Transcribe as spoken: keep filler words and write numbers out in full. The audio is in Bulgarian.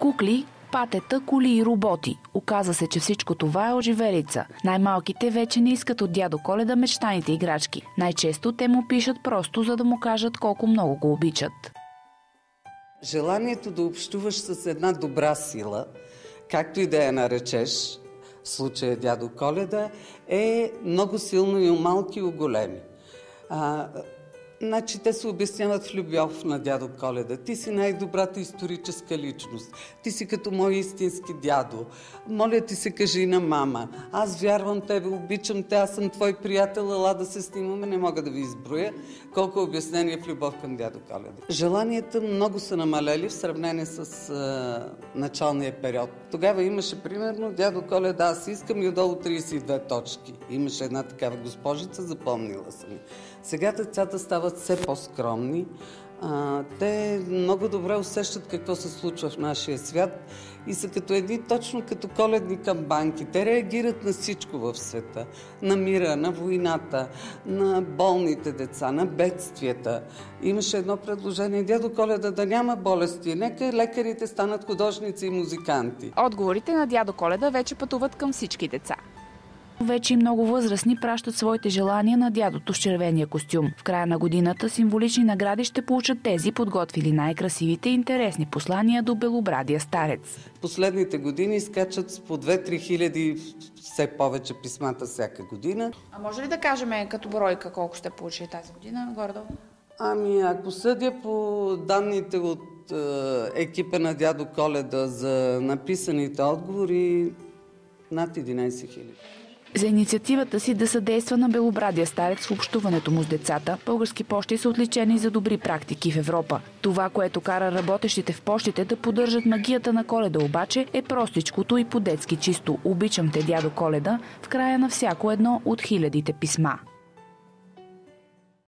Кукли, патета, коли и роботи. Оказва се, че всичко това е оживелица. Най-малките вече не искат от дядо Коледа мечтаните играчки. Най-често те му пишат просто, за да му кажат колко много го обичат. Желанието да общуваш с една добра сила, както и да я наречеш, в случая дядо Коледа, е много силно и у малки, и у големи. А, Значи те се обясняват в любов на дядо Коледа. Ти си най-добрата историческа личност. Ти си като мой истински дядо. Моля ти се, кажи на мама. Аз вярвам тебе, обичам те, аз съм твой приятел, ела да се снимаме, не мога да ви изброя колко обяснение в любов към дядо Коледа. Желанията много са намалели в сравнение с а, началния период. Тогава имаше примерно дядо Коледа, аз искам и отдолу тридесет и две точки. Имаше една такава госпожица, запомнила съм. Сега децата стават все по-скромни. А, те много добре усещат какво се случва в нашия свят и са като едни, точно като коледни камбанки. Те реагират на всичко в света. На мира, на войната, на болните деца, на бедствията. Имаше едно предложение, дядо Коледа да няма болести. Нека лекарите станат художници и музиканти. Отговорите на дядо Коледа вече пътуват към всички деца. Вече и много възрастни пращат своите желания на дядото с червения костюм. В края на годината символични награди ще получат тези, подготвили най-красивите и интересни послания до белобрадия старец. Последните години скачат с по две-три хиляди все повече писмата всяка година. А може ли да кажем като бройка колко ще получи тази година горе-долу? Ами, ако съдя по данните от е, екипа на дядо Коледа за написаните отговори, над единайсет хиляди. За инициативата си да съдейства на белобрадия старец в общуването му с децата, Български пощи са отличени за добри практики в Европа. Това, което кара работещите в пощите да поддържат магията на Коледа обаче, е простичкото и по-детски чисто. Обичам те, дядо Коледа, в края на всяко едно от хилядите писма.